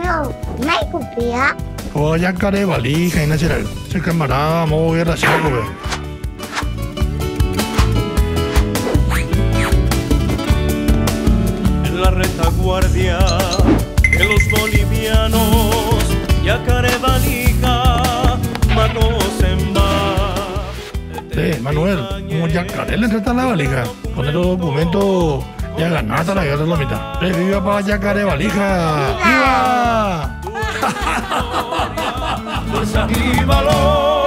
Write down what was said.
No, me copia. O Yacaré valija y nacional. Se camarada, mo guerra saco, ve. En la retaguardia de los bolivianos, Yacaré valija, manos en va. Manuel, como Yacaré le entreta la valija. Con el documento ya ganaste la guerra de la mitad. ¡Viva para Yacaré valija! ¡Viva! Fuerza y valor.